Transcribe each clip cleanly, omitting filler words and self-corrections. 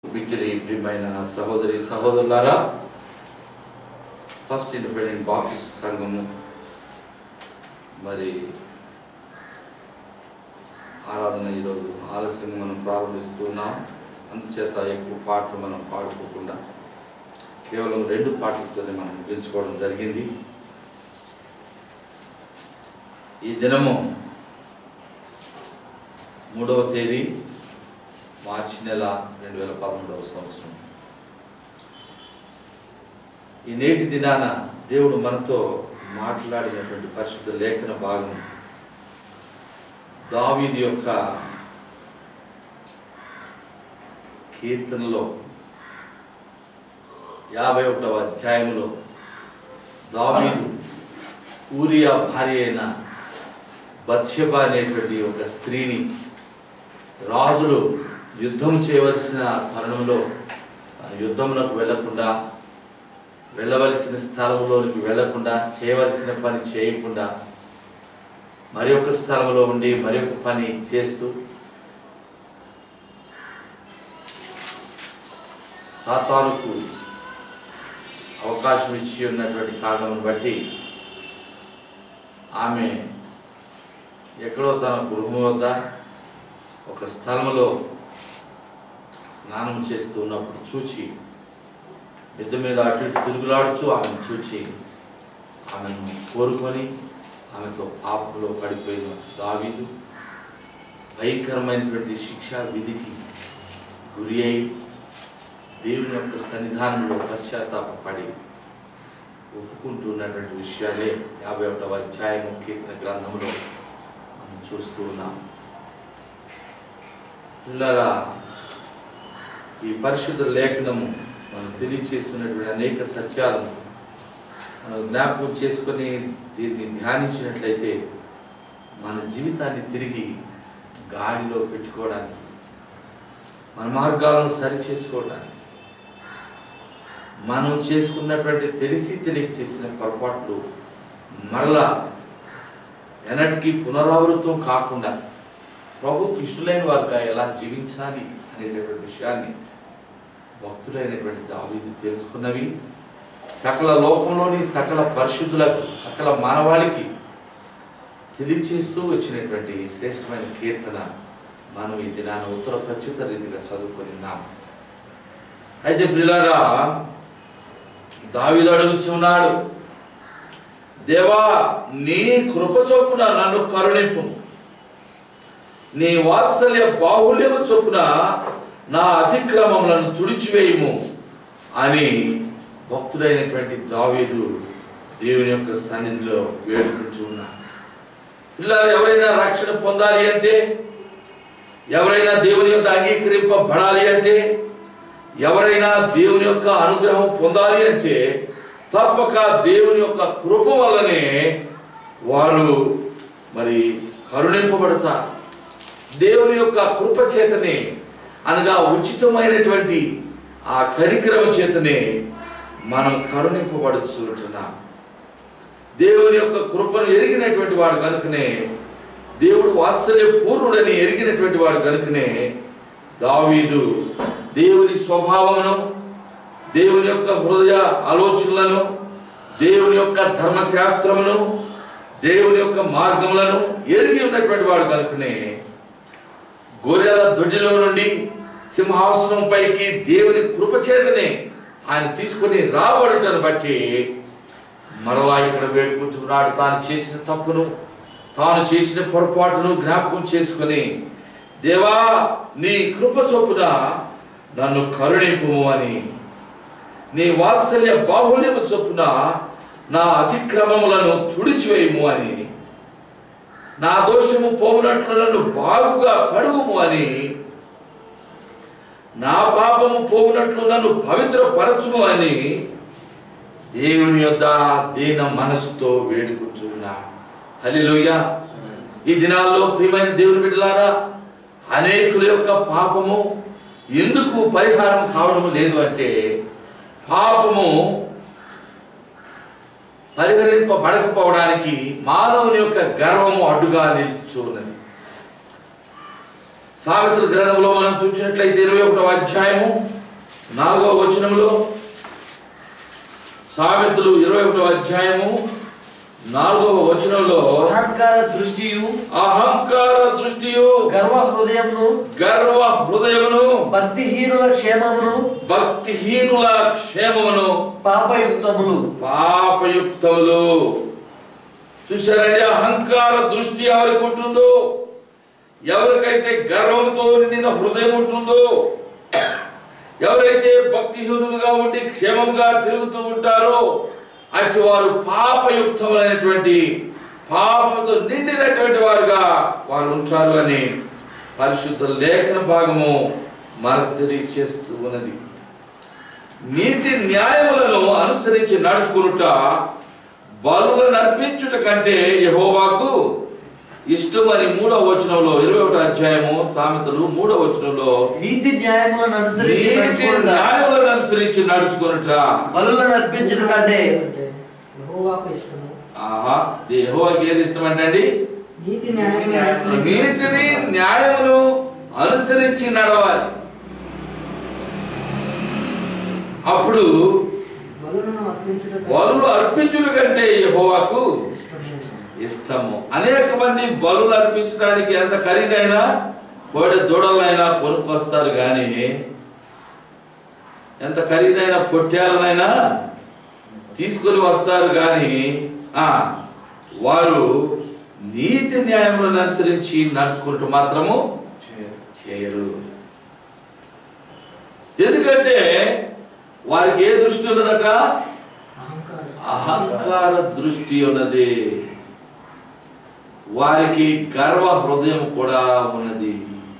మిక్కిలి ప్రియమైన సహోదరి సహోదరులారా, ఫస్ట్ ఇండిపెండెంట్ బాప్టిస్ట్ సంఘము మరి ఆరాధన ఈరోజు ఆలస్యంగా మనం ప్రారంభిస్తున్నాం. అందుచేత ఎక్కువ పాటలు మనం పాడుకోకుండా కేవలం 2 పాటలతోనే మనం ముగించుకోవడం జరిగింది. ఈ దినము 3వ తేదీ మార్చి నెల 2013వ సంవత్సరం. ఈ నేటి దినాన దేవుడు మనతో మాట్లాడినటువంటి పరిశుద్ధ లేఖన భాగం దావీదు యొక్క కీర్తనలో 51వ అధ్యాయంలో దావీదు ఊరియా భార్య అయిన బత్షెబా అనేటువంటి ఒక స్త్రీని రాజులు యుద్ధం చేయవలసిన తరుణంలో యుద్ధంలోకి వెళ్లకుండా, వెళ్ళవలసిన స్థలంలోకి వెళ్లకుండా, చేయవలసిన పని చేయకుండా మరి ఒక స్థలంలో ఉండి మరి ఒక పని చేస్తూ సాతానుకు అవకాశం ఇచ్చి ఉన్నటువంటి కారణమును బట్టి ఆమె ఎక్కడో తన గృహం వద్ద ఒక స్థలంలో స్నానం చేస్తూ ఉన్నప్పుడు చూచి, మిద్దె మీద అటు ఇటు తిరుగులాడుతూ ఆమెను చూచి ఆమెను కోరుకొని ఆమెతో పాపంలో పడిపోయిన దావీదు భయంకరమైనటువంటి శిక్షా విధికి గురి అయి దేవుని యొక్క సన్నిధానంలో పశ్చాత్తాపడి ఒప్పుకుంటున్నటువంటి విషయాలే 51వ అధ్యాయము కీర్తన గ్రంథంలో మనం చూస్తూ ఉన్నాం. పిల్లరా, ఈ పరిశుద్ధ లేఖనము మనం తెలియచేస్తున్నటువంటి అనేక సత్యాలను మనం జ్ఞాపకం చేసుకొని దీన్ని ధ్యానించినట్లయితే మన జీవితాన్ని తిరిగి గాడిలో పెట్టుకోవడానికి, మన మార్గాలను సరి చేసుకోవడానికి, మనం చేసుకున్నటువంటి తెలిసి తెలియక చేసిన పొరపాట్లు మరలా ఎన్నటికీ పునరావృతం కాకుండా ప్రభువుకు ఇష్టలైన వారుగా ఎలా జీవించాలి అనేటటువంటి విషయాన్ని భక్తులైనటువంటి దావీదు తెలుసుకున్నవి సకల లోకంలోని సకల పరిశుద్ధులకు, సకల మానవాళికి తెలియచేస్తూ వచ్చినటువంటి శ్రేష్టమైన కీర్తన మనం ఈ దినాన ఉత్తర ప్రత్యుత్తర రీతిగా చదువుకొని ఉన్నాం. అయితే ప్రియులారా, దావీదు అడుగుచున్నాడు, దేవా నీ కృప చొప్పున నన్ను కరుణింపు, నీ వాత్సల్య బాహుల్యము చొప్పున నా అతిక్రమములను తుడిచివేయము అని భక్తుడైనటువంటి దావీదు దేవుని యొక్క సన్నిధిలో వేడుకుంటూ ఉన్నాడు. పిల్లలు, ఎవరైనా రక్షణ పొందాలి అంటే, ఎవరైనా దేవుని యొక్క అంగీకరింపబడాలి అంటే, ఎవరైనా దేవుని యొక్క అనుగ్రహం పొందాలి అంటే తప్పక దేవుని యొక్క కృప వల్లనే వారు మరి కరుణింపబడతారు. దేవుని యొక్క కృప చేతనే, అనగా ఉచితమైనటువంటి ఆ కనికరమ చేతనే మనం కరుణింపబడుతున్నాం. దేవుని యొక్క కృపను ఎరిగినటువంటి వాడు కనుకనే, దేవుడు వాత్సల్య పూర్ణుడని ఎరిగినటువంటి వాడు కనుకనే దావీదు దేవుని స్వభావమును, దేవుని యొక్క హృదయ ఆలోచనలను, దేవుని యొక్క ధర్మశాస్త్రమును, దేవుని యొక్క మార్గములను ఎరిగి ఉన్నటువంటి వాడు కనుకనే గొర్రెల దొడ్డిలో నుండి సింహాసనం పైకి దేవుని కృపచేతనే ఆయన తీసుకొని రాబడుటను బట్టి మరలా ఇక్కడ వేడుకుంటున్నాడు. తాను చేసిన తప్పును, తాను చేసిన పొరపాటును జ్ఞాపకం చేసుకుని, దేవా నీ కృప చొప్పున నన్ను కరుణింపుము అని, నీ వాత్సల్య బాహుల్యము చొప్పున నా అతిక్రమములను తుడిచివేయము అని, నా దోషము పోవునట్లు నన్ను బాగుగా కడుగుము అని, నా పాపము పోవునట్లు నన్ను పవిత్రపరచుము అని దేవుని యొద్ద దీన మనసుతో వేడుకుంటున్నా. హల్లెలూయా. ఈ దినాల్లో ప్రియమైన దేవుని బిడ్డలారా, అనేకుల యొక్క పాపము ఎందుకు పరిహారం కావడం లేదు అంటే, పాపము పరిహరింపబడకపోవడానికి మానవుని యొక్క గర్వము అడ్డుగా నిలుచున్నది. సామెతల గ్రంథంలో మనం చూసినట్లయితే 21వ అధ్యాయము 4వ వచనంలో సామెతలు 21వ అధ్యాయము 4వ వచనంలో అహంకార దృష్టియు గర్వ హృదయమును భక్తిహీనుల క్షేమమును పాపయుక్తములు. చూశారండి, అహంకార దృష్టి ఎవరికి ఉంటుందో, ఎవరికైతే గర్వంతో నిండిన హృదయం ఉంటుందో, ఎవరైతే భక్తిహీనులుగా ఉండి క్షేమంగా తిరుగుతూ ఉంటారో అటు వారు పాపయుక్తమైనటువంటి పాపంతో నిండినటువంటి వారుగా వారు ఉంటారు అని పరిశుద్ధ లేఖన భాగము మనకు తెలియచేస్తూ ఉన్నది. నీతి న్యాయములను అనుసరించి నడుచుకునుట బలులను అర్పించుట కంటే యెహోవాకు ఇష్టమని 3వ వచనంలో 21వ అధ్యాయము సామెతలు 3వ వచనంలో నీతి న్యాయములను అనుసరించి నడుచుకునుట బలులను అర్పించుట కంటే యెహోవాకు ఇష్టము. యెహోవాకి ఏది ఇష్టం అంటే నీతిని న్యాయమును అనుసరించి నడవాలి. అప్పుడు బలులు అర్పించుట కంటే యెహోవాకు ఇష్టము. అనేక మంది బలులు అర్పించడానికి ఎంత ఖరీదైనా కోడె దూడలైనా కొనుక్కొస్తారు కానీ, ఎంత ఖరీదైన పొట్టేళ్ళనైనా తీసుకొని వస్తారు కానీ వారు నీతి న్యాయములను అనుసరించి నడుచుకుంటూ మాత్రము చేయరు. ఎందుకంటే వారికి ఏ దృష్టి ఉన్నదట? అహంకార దృష్టి ఉన్నది. వారికి గర్వ హృదయం కూడా ఉన్నది.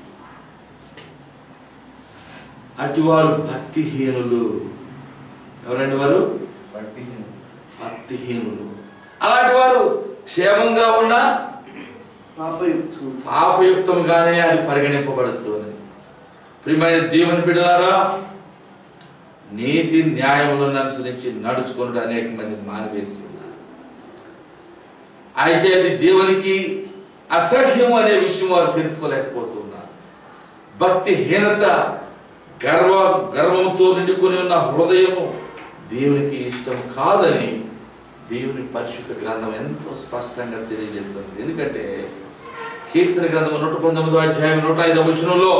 అటు వారు భక్తిహీనులు. ఎవరండి వారు? భక్తిహీనులు. అలాంటి వారు క్షేమంగా ఉన్న పాపయుక్తంగానే అది పరిగణింపబడుతుంది. ప్రియమైన దేవుని బిడ్డలారా, నీతి న్యాయములను అనుసరించి నడుచుకుని అనేక మంది మానివేసి ఉన్నారు. అయితే అది దేవునికి అసహ్యం అనే విషయం వారు తెలుసుకోలేకపోతున్నారు. భక్తిహీనత, గర్వంతో నిండుకొని ఉన్న హృదయము దేవునికి ఇష్టం కాదని దేవుని పరిశుద్ధ గ్రంథం ఎంతో స్పష్టంగా తెలియజేస్తుంది. ఎందుకంటే కీర్తన గ్రంథం 119వ అధ్యాయం 105వ వచనంలో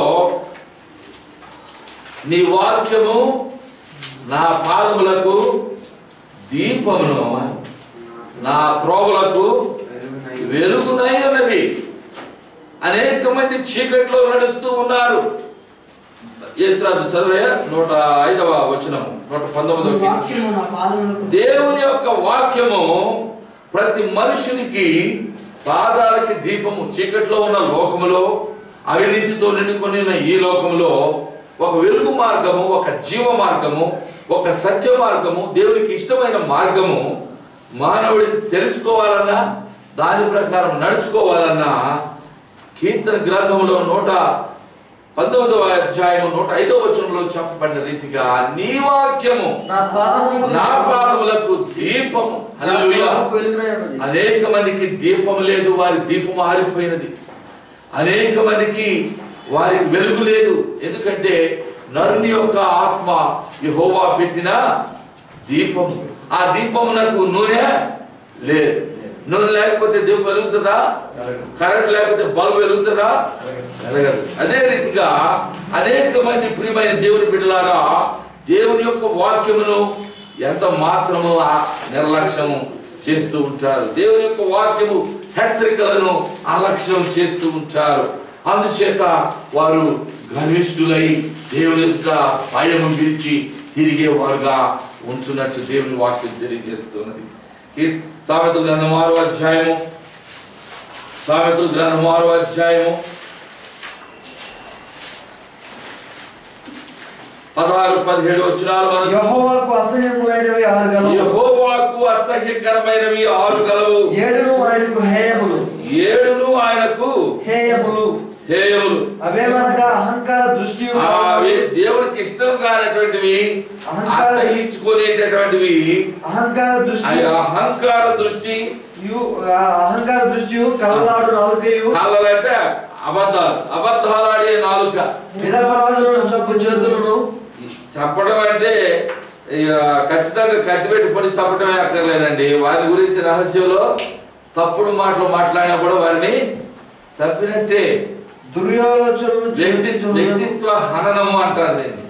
నీ వాక్యము నా పాదములకు దీపమును నా త్రోవలకు వెలుగునై ఉన్నది. అనేక మంది చీకట్లో నడుస్తూ ఉన్నారు. యేసురాజు చదివే 105వ వచనం 119వ. దేవుని యొక్క వాక్యము ప్రతి మనుషునికి పాదాలకి దీపము. చీకట్లో ఉన్న లోకములో, అవినీతితో నిండుకొని ఉన్న ఈ లోకములో ఒక వెలుగు మార్గము, ఒక జీవ మార్గము, ఒక సత్య మార్గము, దేవునికి ఇష్టమైన మార్గము మానవుడికి తెలుసుకోవాలన్నా, దాని ప్రకారం నడుచుకోవాలన్నా కీర్తన గ్రంథంలో 119వ అధ్యాయం 105వ వచనంలో చెప్పబడిన రీతిగా నీ వాక్యము నా పాదములకు దీపము. హల్లెలూయా. అనేక మందికి దీపం లేదు, వారి దీపం ఆరిపోయినది. అనేక మందికి వారికి వెలుగు లేదు. ఎందుకంటే నరుని యొక్క ఆత్మ యెహోవా పెట్టిన దీపము. ఆ దీపమునకు నూనె లేదు. నూనె లేకపోతే దీపం వెలుగుతుందా? కరెంట్ లేకపోతే బల్బు వెలుగుతుందా? వెలగదు. అదే రీతిగా అనేక మంది ప్రియమైన దేవుని బిడ్డలారా దేవుని యొక్క వాక్యమును ఎంత మాత్రము నిర్లక్ష్యం చేస్తూ ఉంటారు. దేవుని యొక్క వాక్యము హెచ్చరికలను అలక్ష్యం చేస్తూ ఉంటారు. అందుచేత వారు గర్విష్ఠులై దేవుని యొక్క భయము విడిచి తిరిగేవారుగా ఉంటున్నట్టు దేవుని వాక్యం తెలియజేస్తున్నది. సామెతల గ్రంథం 6వ అధ్యాయము 16-17 వచనాలు. యెహోవాకు అసహ్యమైనవి 6 గలవు. యెహోవాకు అసహ్యకరమైనవి 6 గలవు. 7 ఆయనకు హేయములు. అవేమనగా అహంకార దృష్టి, దేవుడికి ఇష్టం కానటువంటివి, అసహించుకునేటటువంటివి. అహంకార దృష్టి కళ్ళలాడు నాలుకయు. కళ్ళలంటే అబద్ధాలు ఆడే నాలుక. నిరపరాధులను చంపు చేతులను. చంపడం అంటే ఖచ్చితంగా కత్తిపెట్టి పొడి చంపడమే అక్కర్లేదండి. వారి గురించి రహస్యంలో తప్పుడు మాటలు మాట్లాడినా కూడా వారిని చంపినట్టే. వ్యక్తిత్వ హననము అంటారు దీన్ని.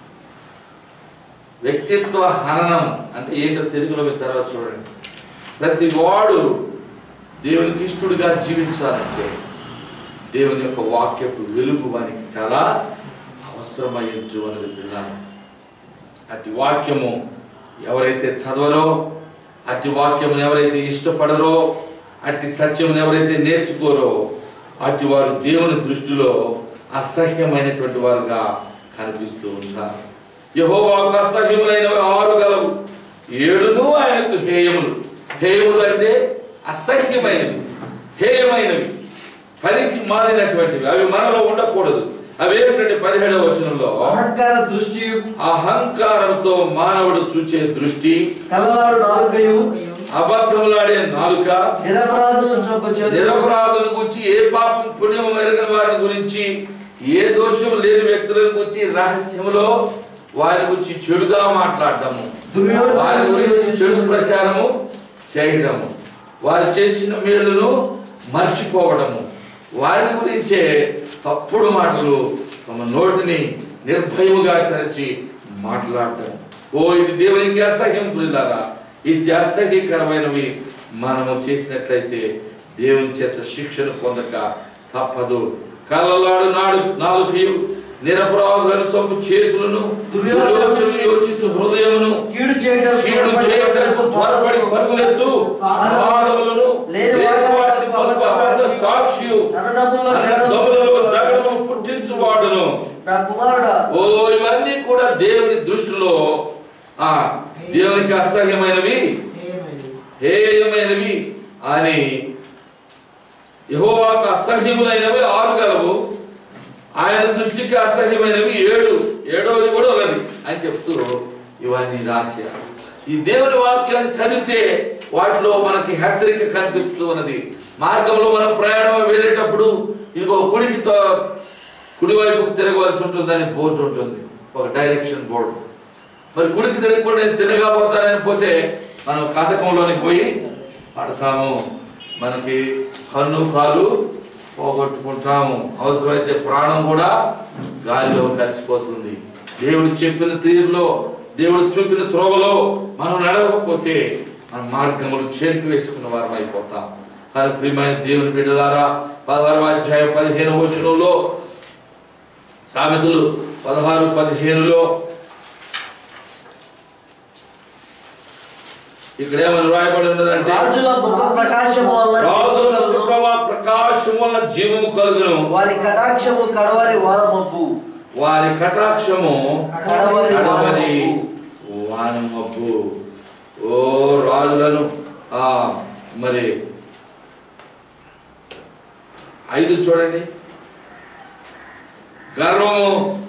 వ్యక్తిత్వ హననం అంటే ఏంటో తెలుగులో మీరు తర్వాత చూడండి. ప్రతి వాడు దేవునికి ఇష్టడుగా జీవించాలంటే దేవుని యొక్క వాక్యపు వెలుగు వానికి చాలా అవసరమై ఉంటుంది పిల్లలు. అట్టి వాక్యము ఎవరైతే చదవరో, అట్టి వాక్యమును ఎవరైతే ఇష్టపడరో, అట్టి సత్యమును ఎవరైతే నేర్చుకోరో, అట్టి వారు దేవుని దృష్టిలో అసహ్యమైనటువంటి వారుగా కనిపిస్తూ ఉంటారు. యెహోవాకు అసహ్యములైనవి 6 గలవు, 7 ఆయనకు హేయములు. హేయములు అంటే అసహ్యమైనవి, హేయమైనవి, పనికి మారినటువంటివి. అవి మనలో ఉండకూడదు. అవి ఏంటంటే 17వ వచనంలో అహంకార దృష్టి, అహంకారంతో మానవుడు చూచే దృష్టి, కలలాడు నాలుకయు, అబద్ధములాడే నాలుక, నిరపరాధుల గురించి, ఏ పాపం పుణ్యం ఎరగని వారిని గురించి, ఏ దోషం లేని వ్యక్తులను గురించి రహస్యములో వారి గురించి చెడుగా మాట్లాడటము, వారి గురించి చెడు ప్రచారము చేయటము, వారు చేసిన మేలును మర్చిపోవడము, వారిని గురించే తప్పుడు మాటలు తమ నోటిని నిర్భయముగా తెరచి మాట్లాడటం. ఇది దేవునికి అసహ్యం. పిల్లలారా, ఇది అసహ్యకరమైనవి మనము చేసినట్లయితే దేవుని చేత శిక్షను పొందక తప్పదు. కళ్ళలాడు నాలుకయు, నిరపరాధులను చంపు చేతులను, యోచించు హృదయమును, కీడు చేయటకు త్వరపడి పరుగులెత్తు పాదములను, సాక్షియు, దొంగలలో జగడమును పుట్టించువాడును. ఇవన్నీ కూడా దేవుని దృష్టిలో దేవునికి అసహ్యమైనవి, హేయమైనవి అని. యెహోవాకు అసహ్యములైనవి 6 గలవు, ఆయన దృష్టికి అసహ్యమైనవి 7, 7వది కూడా ఉన్నది అని చెప్తూ ఇవన్నీ రాశారు. ఈ దేవుని వాక్యాన్ని చదివితే వాటిలో మనకి హెచ్చరిక కనిపిస్తూ ఉన్నది. మార్గంలో మనం ప్రయాణం వెళ్ళేటప్పుడు ఇదిగో కుడివైపుకు తిరగవలసి ఉంటుందని బోర్డు ఉంటుంది, ఒక డైరెక్షన్ బోర్డు. మరి కుడికి తిరగకుండా నేను తిరగా పోతానని పోతే మనం కందకంలోనికి పోయి పడతాము, మనకి కన్ను కాలు పోగొట్టుకుంటాము, అవసరమైతే ప్రాణం కూడా గాలిలో కలిసిపోతుంది. దేవుడు చెప్పిన తీరులో, దేవుడు చూపిన త్రోవలో మనం నడవకపోతే మన మార్గములు చేర్పి వేసుకున్న వారం అయిపోతాం. కానీ ప్రియమైన దేవుని బిడ్డలారా, 16వ అధ్యాయం 15వ వచనంలో, సామెతలు 16:15లో ఇక్కడ ఏమని రాయబడి ఉన్నదంటే, రాజుల ముఖ ప్రకాశము వలన జీవము కలుగును, వారి కటాక్షము కడవరి వానమబ్బు. వారి కటాక్షము కడవరి వానమబ్బు. ఓ రాజులను మరి 5 చూడండి. గర్వ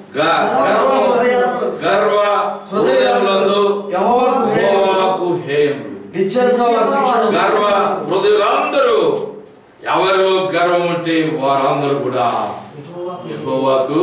హృదయములందు యెహోవాకు హేయములు. గర్వ హృదయులందరూ, ఎవరిలో గర్వం ఉంటే వారందరూ కూడా యెహోవాకు.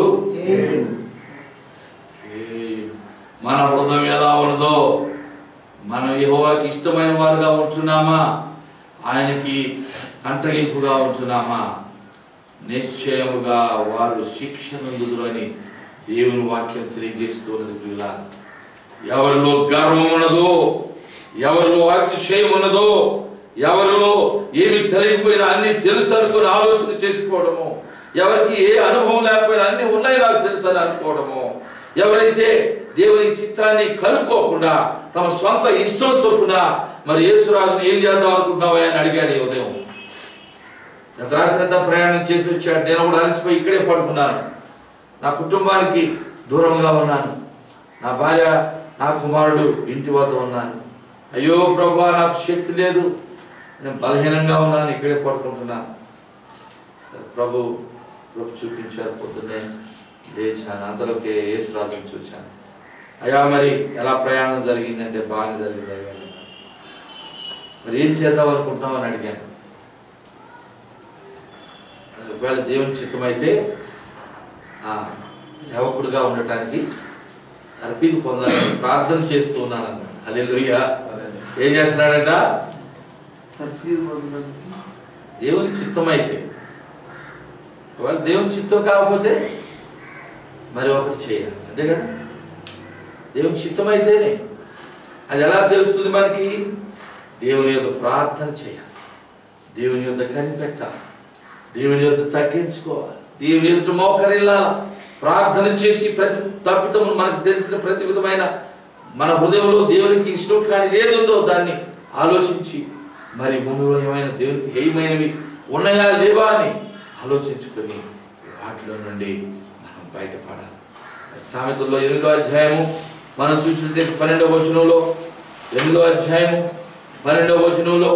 మన హృదయం ఎలా ఉన్నదో, మనం యెహోవాకి ఇష్టమైన వారుగా ఉంటున్నామా, ఆయనకి కంటగింపుగా ఉంటున్నామా, నిశ్చయముగా వారు శిక్షనందుదురు అని దేవుని వాక్యం తెలియజేస్తున్నది. పిల్లలు, ఎవరిలో గర్వం ఉన్నదో, ఎవరిలో అతిశయం ఉన్నదో, ఎవరిలో ఏమి తెలియకపోయినా అన్ని తెలుసు అనుకుని ఆలోచన చేసుకోవడము, ఎవరికి ఏ అనుభవం లేకపోయినా అన్ని ఉన్నాయి నాకు తెలుసు అని అనుకోవడము, ఎవరైతే దేవుని చిత్తాన్ని కనుక్కోకుండా తమ సొంత ఇష్టం చొప్పున మరి యేసురాజుని ఏం చేద్దాం అనుకుంటున్నావా అని అడిగాడు ఈ ఉదయం. రాత్రి అంతా ప్రయాణం చేసి వచ్చాడు. నేను కూడా అలసిపోయి ఇక్కడే పడుకున్నాను, నా కుటుంబానికి దూరంగా ఉన్నాను, నా భార్య నా కుమారుడు ఇంటి వద్ద ఉన్నాను. అయ్యో ప్రభువా, నాకు శక్తి లేదు, నేను బలహీనంగా ఉన్నాను, ఇక్కడే పడుకుంటున్నాను. ప్రభు చూపించారు. పొద్దున్నే లేచాను, అంతలోకే యేసురాజుని చూశాను. అయ్యా మరి ఎలా ప్రయాణం జరిగిందంటే బాగా జరిగింది అయ్యా, మరి ఏం చేద్దాం అనుకుంటున్నాం అని అడిగాను. ఒకవేళ దేవుని చిత్తమైతే సేవకుడిగా ఉండటానికి తర్ఫీదు పొందాలని ప్రార్థన చేస్తూ ఉన్నానన్నాడు. హల్లెలూయా. ఏం చేస్తున్నాడంట? దేవుని చిత్తం అయితే, ఒకవేళ దేవుని చిత్తం కాకపోతే మరి ఒకటి చేయాలి, అంతే కదా. దేవుని చిత్తం అయితేనే అది ఎలా తెలుస్తుంది మనకి? దేవుని యొక్క ప్రార్థన చేయాలి, దేవుని యొక్క కనిపెట్టాలి, దేవుని యొక్క తగ్గించుకోవాలి, దేవుని యొక్క మోకరిల్లాలి, ప్రార్థన చేసి ప్రతి తప్పితమును మనకు తెలిసిన ప్రతి విధమైన మన హృదయంలో దేవునికి ఇష్టం కానీ ఏదుందో దాన్ని ఆలోచించి మరి మనలో ఏమైనా దేవునికి హేయమైనవి ఉన్నాయా లేవా అని ఆలోచించుకొని వాటిలో నుండి మనం బయటపడాలి. సామెతల్లో 8వ అధ్యాయము మనం చూసినట్లయితే 12వ వచనంలో, 8వ అధ్యాయము 12వ వచనంలో,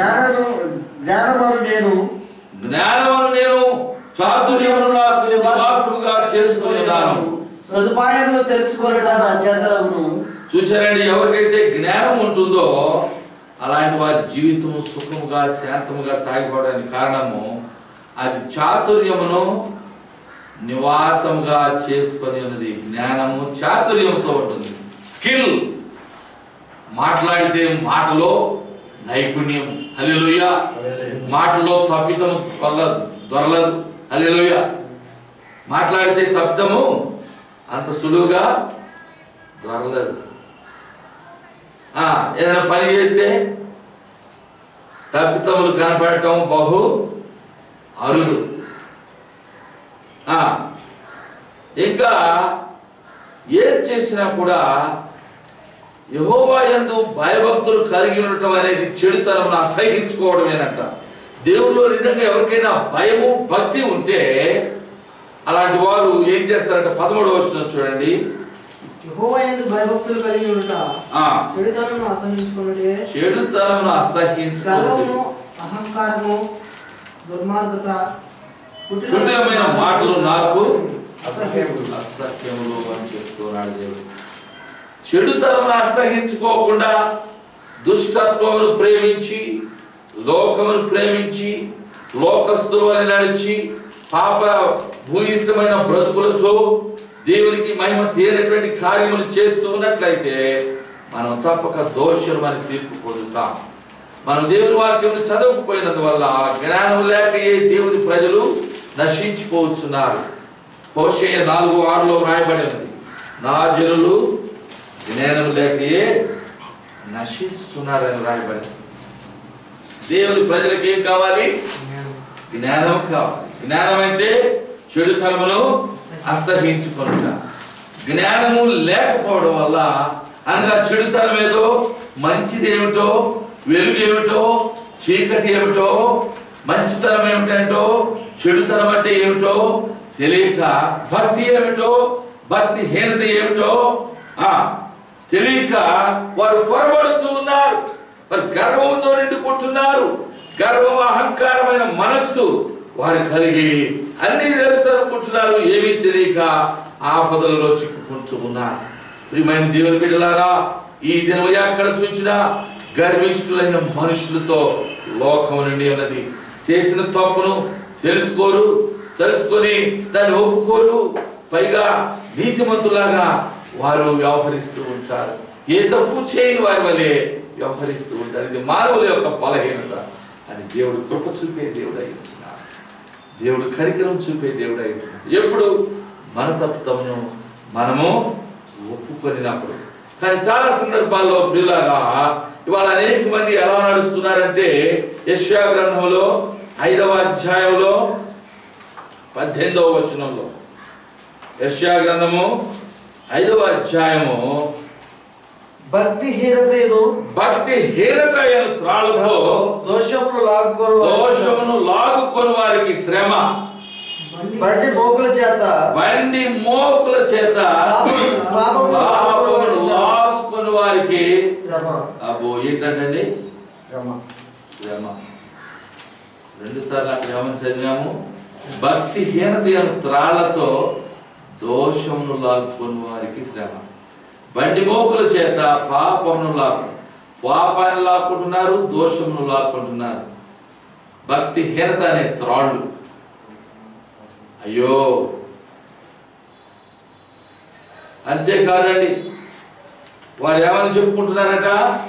జ్ఞానమును నేను చాతుర్యమును నాకు నివాసముగా చేసుకున్నాను, సదుపాయములు తెలుసుకొనుట నా చేతనగును. చూశారండి, ఎవరికైతే జ్ఞానం ఉంటుందో అలాంటి వారి జీవితం సుఖముగా శాంతముగా సాగిపోవడానికి కారణము అది చాతుర్యమును నివాసముగా చేసుకొని ఉన్నది. జ్ఞానము చాతుర్యంతో ఉంటుంది. స్కిల్, మాట్లాడితే మాటలో నైపుణ్యం. హల్లెలూయా. మాటలో తప్పితము దొరలదు. హల్లెలూయా. మాట్లాడితే తప్పితము అంత సులువుగా దొరలదు. ఏదైనా పని చేస్తే తప్పితములు కనపడటం బహు అరుదు. ఇంకా ఏది చేసినా కూడా యెహోవా యందు భయభక్తులు కలిగి ఉండటం అనేది చెడుతనమును అసహించుకోవడమేనంట. దేవుల్లో నిజంగా ఎవరికైనా భయము భక్తి ఉంటే అలాంటి వారు ఏం చేస్తారంటే 13వ వచనం చూడండి. యెహోవా యందు భయభక్తులు కలిగి ఉండుట చెడుతనమును అసహించుకొనుటే, చెడుతనమును అసహించుకొనుట, అహంకారము, దుర్మార్గత, కుటిలమైన మాటలు నాకు అసహ్యములు అని చెప్తున్నాడు దేవుడు. చెడుతనమును అసహించుకోకుండా దుష్టత్వమును ప్రేమించి, లోకమును ప్రేమించి, లోకస్తులు అని నడిచి, పాప భూయిష్టమైన బ్రతుకులతో దేవునికి మహిమ తీరేటువంటి కార్యములు చేస్తూ ఉన్నట్లయితే మనం తప్పక దోషులమని తీర్పు పొందుతాం. మనం దేవుని వాక్యమును చదవకపోయినందువల్ల జ్ఞానం లేక దేవుని ప్రజలు నశించిపోతున్నారు. హోషేయ 4:6లో రాయబడి ఉంది, నా జనులు జ్ఞానం లేకయే నశించుతున్నారని రాయబడి. దేవుని ప్రజలకు ఏం కావాలి? జ్ఞానం కావాలి. జ్ఞానం అంటే చెడుతనమును అసహించుకొనుట. జ్ఞానము లేకపోవడం వల్ల అనగా చెడుతనం ఏదో, మంచిది ఏమిటో, వెలుగు ఏమిటో, చీకటి ఏమిటో, మంచితనం ఏమిటంటో, చెడుతనం అంటే ఏమిటో తెలియక, భక్తి ఏమిటో, భక్తిహీనత ఏమిటో తెలియక వారు పొరబడుతూ ఉన్నారు. వారు గర్వంతో నిండుకుంటున్నారు. గర్వం, అహంకారమైన మనస్సు వారు కలిగి అన్ని తెలుసు అనుకుంటున్నారు. ఏమీ తెలియక ఆపదలలో చిక్కుకుంటూ ఉన్నారు. ప్రియమైన దేవుని బిడ్డలారా, ఈ దినం ఎక్కడ చూచినా గర్విష్ఠులైన మనుషులతో లోకం నుండి ఉన్నది. చేసిన తప్పును తెలుసుకొని దాన్ని ఒప్పుకోరు. పైగా నీతిమంతులాగా వారు వ్యవహరిస్తూ ఉంటారు. ఏ తప్పు చేయని వారి వల్లే వ్యవహరిస్తూ ఉంటారు. ఇది మానవుల యొక్క బలహీనత అని దేవుడు కృప చూపే దేవుడు అయి ఉంటున్నాడు. దేవుడు కరికరం చూపే దేవుడు అయి ఉంటున్నాడు. ఎప్పుడు మన తప్పును మనము ఒప్పుకొనినప్పుడు. కానీ చాలా సందర్భాల్లో ప్రియులారా, ఇవాళ అనేక మంది ఎలా నడుస్తున్నారంటే యెషయా గ్రంథంలో 5వ అధ్యాయంలో 18వ వచనంలో, యెషయా గ్రంథము 5వ అధ్యాయము, భక్తిహీనతను త్రాళ్ళతో దోషమును లాగుకొని వారికి శ్రమ, బండి మోకుల చేత లాగుకొని వారికి శ్రమ. అబ్బో, ఏంటంటే శ్రమ. 2 సార్లు అక్కడ ఏమని చదివాము? భక్తిహీనత త్రాళ్లతో దోషమును లాగుకొని వారికి శ్రమ. బండి మోకుల చేత పాపాన్ని లాక్కుంటున్నారు, దోషమును లాక్కుంటున్నారు. భక్తిహీనత అనే త్రాళ్ళు. అయ్యో, అంతేకాదండి, వారు ఏమని చెప్పుకుంటున్నారట?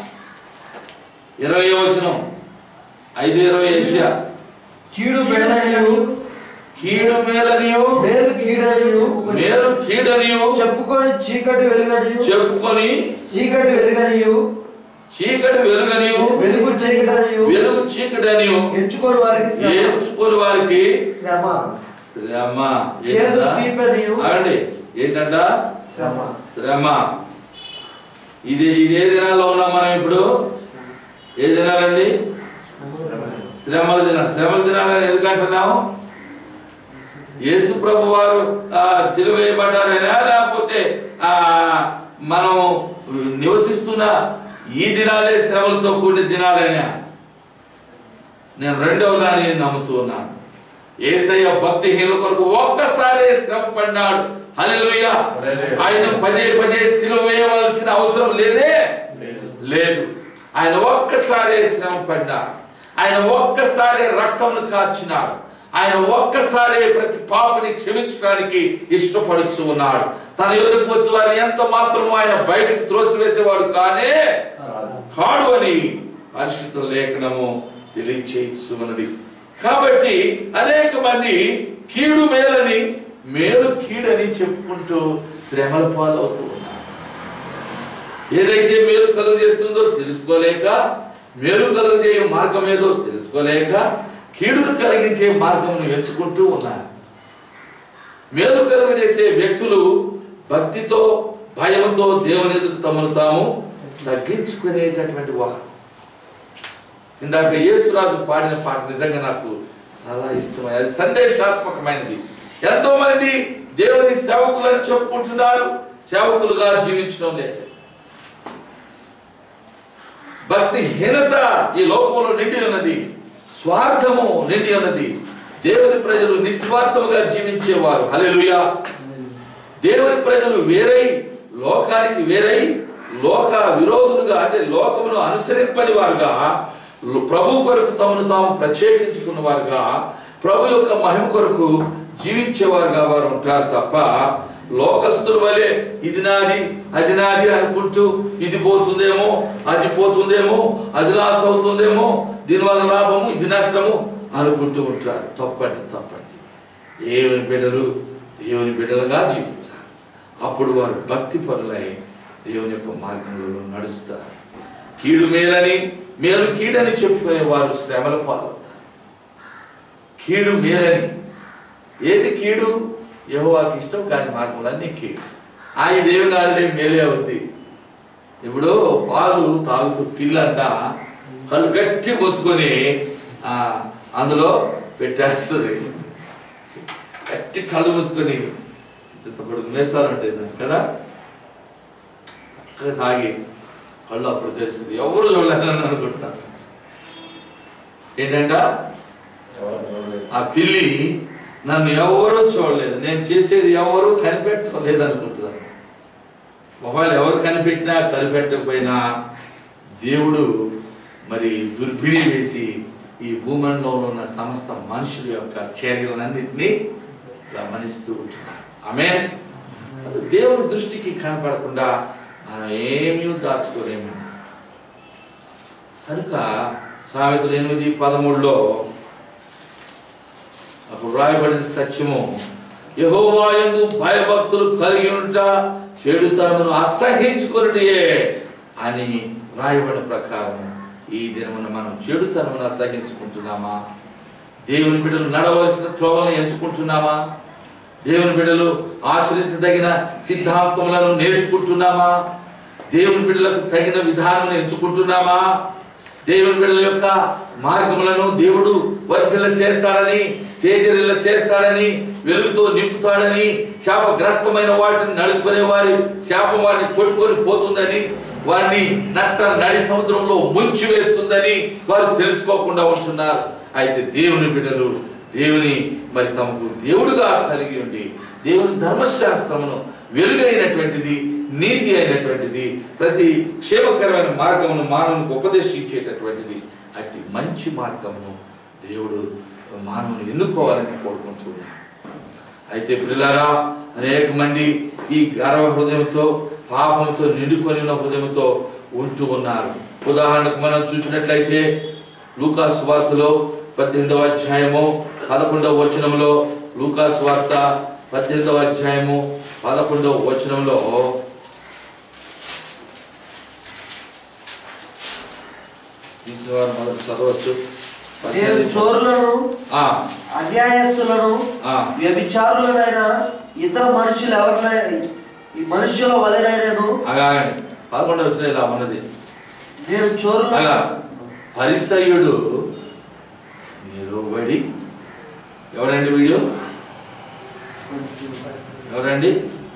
20వ వచనం, 5:20 యెషయా. కీడు మేలనియు కీడు మేలనియు మేలు కీడనియు మేలు కీడనియు చెప్పుకొని చీకటి వెలుగనియు చెప్పుకొని చీకటి వెలుగనియు చీకటి వెలుగనియు వెలుగు చీకటనియు వెలుగు చీకటనియు ఎంచుకొని వారికి శ్రమ శ్రమ చేదు తీపనియు. అండి ఏంటంట? శ్రమ. శ్రమ. ఇది ఏ దినాల్లో ఉన్నాం మనం ఇప్పుడు? ఏ దినాలండి? శ్రమల దినాలు. శ్రమల దినాలని ఎందుకంటున్నాము? యేసు ప్రభు వారు సిలువ వేయబడ్డారైనా, లేకపోతే మనం నివసిస్తున్న ఈ దినాలే శ్రమలతో కూడిన దినాలైనా? నేను రెండవ దాన్ని నమ్ముతూ ఉన్నాను. యేసయ్య భక్తిహీనుల కొరకు ఒక్కసారి శ్రమ పడ్డాడు. హల్లెలూయా. ఆయన పదే పదే సిలువ వేయవలసిన అవసరం లేదు. ఆయన ఒక్కసారి శ్రమ పడ్డాడు. ఆయన ఒక్కసారి రక్తంను కార్చినాడు. ఆయన ఒక్కసారి ప్రతి పాపని క్షమించడానికి ఇష్టపడుతూ ఉన్నాడు. తన యొద్దకు వచ్చి వారు ఎంత మాత్రము ఆయన బయటకు త్రోసివేసేవాడు కాడు అని పరిశుద్ధ లేఖనము తెలియచేస్తున్నది. కాబట్టి అనేక మంది కీడు మేలని మేలు కీడని చెప్పుకుంటూ శ్రమల పాలవుతూ ఉన్నారు. ఏదైతే మేలు కలుగు చేస్తుందో తెలుసుకోలేక, మేలు కలుగు చేయే మార్గం ఏదో తెలుసుకోలేక కీడును కలిగించే మార్గమును ఎంచుకుంటూ ఉన్నారు. మేలు కలుగు చేసే వ్యక్తులు భక్తితో భయంతో దేవుని ఎదుట తమను తాము తగ్గించుకునేటటువంటి వారు. ఇందాక యేసురాజు పాడిన పాట నిజంగా నాకు చాలా ఇష్టమైనది. అది సందేశాత్మకమైనది. ఎంతో మంది దేవుని సేవకులను చెప్పుకుంటున్నారు, సేవకులుగా జీవించడం లేదు. భక్తిహీనత ఈ లోకంలో నిండి ఉన్నది. స్వార్థము నిండి ఉన్నది. దేవుని ప్రజలు నిస్వార్థముగా జీవించేవారు. హల్లెలూయా. దేవుని ప్రజలు వేరై, లోకానికి వేరై, లోక విరోధులుగా, అంటే లోకమును అనుసరింపని వారుగా, ప్రభు కొరకు తమను తాము ప్రత్యేకించుకున్న వారుగా, ప్రభు యొక్క మహిమ కొరకు జీవించేవారుగా వారు ఉంటారు తప్ప లోకస్తుల వలె ఇది నాది అది నాది అనుకుంటూ, ఇది పోతుందేమో అది పోతుందేమో, అది లాస్ అవుతుందేమో, దీనివల్ల లాభము ఇది నష్టము అనుకుంటూ ఉంటారు. తప్పండి. దేవుని బిడ్డలుగా జీవించాలి. అప్పుడు వారు భక్తి పరులై దేవుని యొక్క మార్గంలో నడుస్తారు. కీడు మేలని మేలు కీడని చెప్పుకునే వారు శ్రమల పాలవుతారు. కీడు మేలని, ఏది కీడు? యెహోవాకి ఇష్టం కాని మార్గములన్నీ కీడు. ఇదేమి కాదులే, మేలే అవుద్ది. ఇప్పుడు పాలు తాగుతూ పిల్లంట కళ్ళు గట్టి పోసుకొని అందులో పెట్టేస్తుంది. గట్టి కళ్ళు మూసుకొని ఇంతప్పుడు మేసాలు ఉంటాయి కదా, తాగి కళ్ళు అప్పుడు తెలుస్తుంది. ఎవరు చూడలేదని అనుకుంటున్నారు. ఏంటంట? ఆ పిల్లి నన్ను ఎవరూ చూడలేదు, నేను చేసేది ఎవరు కనిపెట్టలేదు అనుకుంటున్నారు. ఒకవేళ ఎవరు కనిపెట్టినా కనిపెట్టకపోయినా దేవుడు మరి దుర్బిడి వేసి ఈ భూమండలంలో ఉన్న సమస్త మనుషుల యొక్క చర్యలన్నింటినీ గమనిస్తూ ఉంటున్నారు. ఆమేన్. దేవుని దృష్టికి కనపడకుండా మనం ఏమీ దాచుకోలేము. కనుక సామెతలు 8:13లో అప్పుడు రాయబడిన సత్యము, యెహోవా యందు భయభక్తులు కలిగి ఉంట చెడుతనమును అసహించుకొనుటే అని రాయబడిన ప్రకారం ఈ దినమున మనం చెడుతనమును అసహించుకుంటున్నామా? దేవుని బిడ్డలు నడవలసిన త్రోవలను ఎంచుకుంటున్నామా? దేవుని బిడ్డలు ఆచరించదగిన సిద్ధాంతములను నేర్చుకుంటున్నామా? దేవుని బిడ్డలకు తగిన విధానమును ఎంచుకుంటున్నామా? దేవుని బిడ్డల యొక్క మార్గములను దేవుడు వర్ధిల్ల చేస్తాడని, తేజరిల్ల చేస్తాడని, వెలుగుతో నింపుతాడని, శాపగ్రస్తమైన వాటిని నడుచుకునే వారి శాపం వారిని కొట్టుకొని పోతుందని, వారిని నడి సముద్రంలో ముంచి వేస్తుందని వారు తెలుసుకోకుండా ఉంటున్నారు. అయితే దేవుని బిడ్డలు దేవుని మరి తమకు దేవుడుగా కలిగి ఉండి దేవుని ధర్మశాస్త్రమును వెలుగైనటువంటిది, నీతి అయినటువంటిది, ప్రతి క్షేమకరమైన మార్గమును మానవునికి ఉపదేశించేటటువంటిది, అట్టి మంచి మార్గమును దేవుడు మానవుని ఎన్నుకోవాలని కోరుకుంటున్నాడు. అయితే ప్రియులారా, అనేక మంది ఈ గర్వ హృదయంతో, పాపంతో నిండుకొని ఉన్న హృదయంతో ఉంటూ ఉన్నారు. ఉదాహరణకు మనం చూసినట్లయితే లూకా సువార్తలో 18వ అధ్యాయము 11వ వచనంలో, లూకా సువార్త 18వ అధ్యాయము 11వ వచనంలో తీసినవారు మొదటి చదవచ్చు. నేను చోరులను, అన్యాయస్తులను, వ్యభిచారులనైన ఇతర మనుషులు ఎవరినైనా ఈ మనుషుల వలెనైనను. అలాగండి 11వ వచనం ఇలా ఉన్నది. నేను చోరులను. పరిసయ్యుడు నిలబడి, ఎవరండి వీడు? ఎవరండి?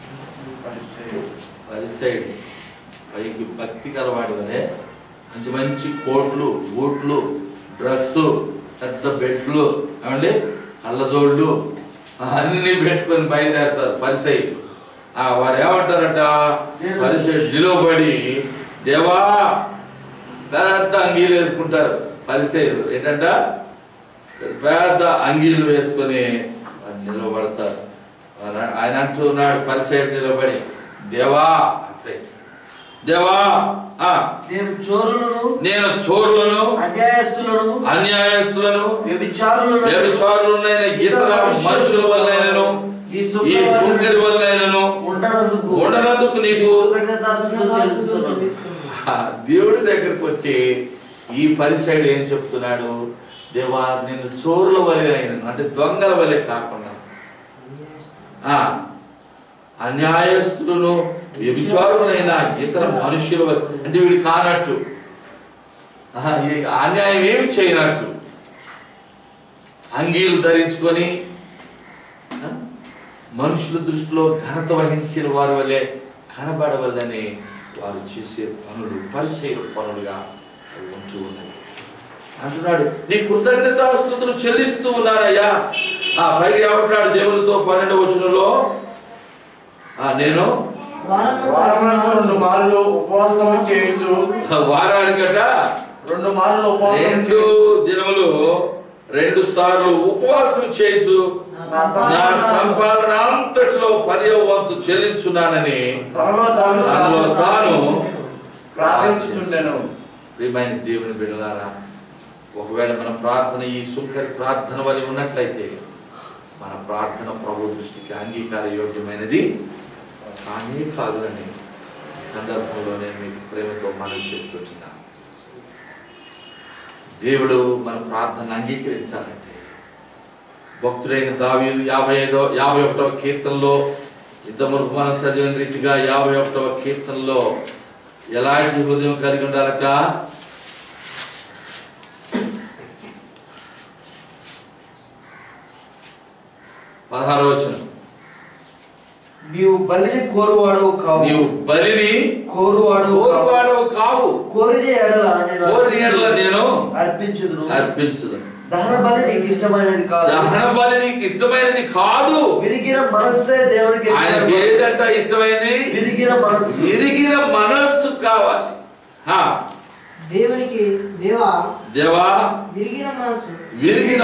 పరిసయ్యుడు. పైకి భక్తి కలవాడి వలె మంచి మంచి కోట్లు, బూట్లు, డ్రెస్సు, పెద్ద బెట్లు, ఏమండి కళ్ళజోళ్ళు అన్ని పెట్టుకొని బయలుదేరుతారు పరిసయ్యుడు. వారు ఏమంటారట? పరిసయ్యుడు నిలబడి, దేవా, పెద్ద అంగీలు వేసుకుంటారు పరిసయ్యులు. ఏంటంట? పెద్ద అంగీలు వేసుకొని నిలబడతారు. ఆయన అంటున్నాడు, పరిసయ్యుడు నిలబడి, దేవా అంటే, దేవా, నేను చోరులను, అన్యాయస్తులను, వ్యభిచారులనైన ఇతర మనుషుల వల్లైనను, ఈ సుంకరి వల్లైనను ఉండనందుకు నీకు. దేవుడి దగ్గరకు వచ్చి ఈ పరిసయ్యుడు ఏం చెప్తున్నాడు? దేవా, నేను చోరుల వలె అయినను, అంటే దొంగల వలె కాకుండా, అన్యాయస్తులను, వ్యభిచారులైన ఇతర మనుషుల వలె, అంటే వీడు కానట్టు, అన్యాయం ఏమి చేయనట్టు, అంగీలు ధరించుకొని మనుషుల దృష్టిలో ఘనత వహించిన వారి వలె కనబడవల్లని వారు చేసే పనులు పరిసయ్యుల పనులుగా ఉంటూ ఉన్నది. అంటున్నాడు, నీ కృతజ్ఞతాస్తుతులు చెల్లిస్తూ ఉన్నారయ్యా. పైగా ఏమంటున్నాడు దేవునితో 12వ వచనంలో? నేను వారానికట 2 దినములు 2 సార్లు ఉపవాసం చేయొచ్చు, నా సంపాదన అంతటిలో 10వ వంతు చెల్లించున్నానని తనలో తాను ప్రార్థించుచుండెను. ప్రియమైన దేవుని బిడ్డలారా, ఒకవేళ మన ప్రార్థన ఈ సుంకరి ప్రార్థన వలె ఉన్నట్లయితే మన ప్రార్థన ప్రభు దృష్టికి అంగీకార యోగ్యమైనది కానీ కాదు అని ఈ సందర్భంలో నేను మీకు ప్రేమతో మనవి చేస్తున్నాను. దేవుడు మన ప్రార్థన అంగీకరించాలంటే భక్తుడైన దావీదు 51వ కీర్తనలో, ఇంతవరకు మనం చదివిన రీతిగా 51వ కీర్తనలో ఎలాంటి హృదయం కలిగి ఉండాలట? 16వ వచనం, నీవు బలిని కోరువాడవు కావు, నీవు బలిని కోరువాడవు కావు, కోరిన ఎడల నేను అర్పించుదును. దహన బలి నీకు ఇష్టమైనది కాదు, దహన బలి నీకు ఇష్టమైనది కాదు. విరిగిన మనస్సే దేవునికి. ఆయనకి ఏదంట ఇష్టమైనది? విరిగిన మనస్సు కావాలి. దేవునికి దేవా విరిగిన మనస్సు, విరిగిన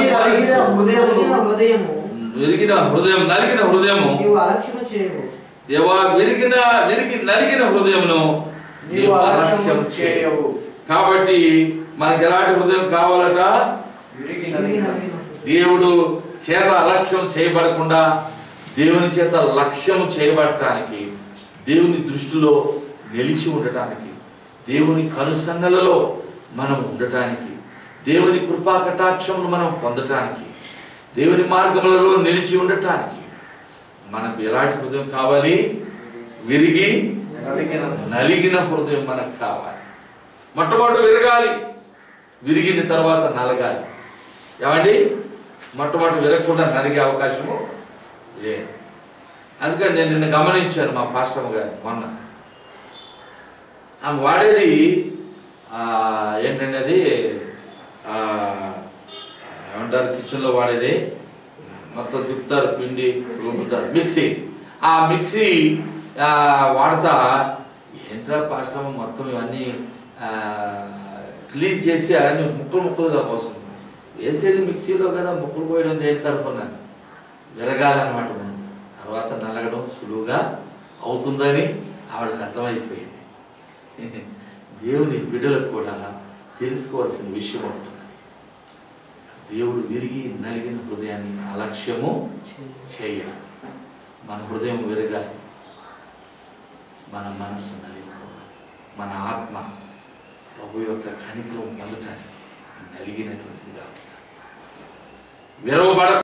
హృదయం, నలిగిన హృదయము దేవా, నలిగిన హృదయమును నీవు అలక్ష్యం చేయవు. కాబట్టి మనకి ఎలాంటి హృదయం కావాలట? దేవుడు చేత అలక్ష్యం చేయబడకుండా దేవుని చేత లక్ష్యం చేయబడటానికి, దేవుని దృష్టిలో నిలిచి ఉండటానికి, దేవుని కనుసన్నలలో మనం ఉండటానికి, దేవుని కృపా కటాక్షమును మనం పొందటానికి, దేవుని మార్గములలో నిలిచి ఉండటానికి మనకు ఎలాంటి హృదయం కావాలి? విరిగి నలిగిన హృదయం మనకు కావాలి. మొట్టమొదటి విరగాలి, విరిగిన తర్వాత నలగాలి. ఏమండి? మొట్టమొదటి విరగకుండా నలిగే అవకాశము లేదు. అందుకని నేను నిన్న గమనించాను మా పాస్టమ్మ గారిని మొన్న. ఆమె వాడేది ఏంటంటే అది ఏమంటారు, కిచెన్లో వాడేది మొత్తం తిప్పుతారు, పిండి రుబ్బుతారు, మిక్సీ. ఆ మిక్సీ వాడతా, ఏంట్రా పాస్టమ్మ మొత్తం ఇవన్నీ క్లీన్ చేసి అన్ని ముక్కలుగా వస్తుంది. వేసేది మిక్సీలో కదా, ముక్కలు పోయడం దేనికి అనుకున్నాను. విరగాలన్నమాట. మనం తర్వాత నలగడం సులువుగా అవుతుందని ఆవిడకి అర్థమైపోయింది. దేవుని బిడ్డలకు కూడా తెలుసుకోవాల్సిన విషయం ఉంటుంది. దేవుడు విరిగి నలిగిన హృదయాన్ని అలక్ష్యము చేయడం. మన హృదయం విరగాలి, మన మనస్సు నలిగిపోవాలి, మన ఆత్మ ప్రభు యొక్క కనికరం పొందటానికి నలిగినటువంటిదిగా విరవబడక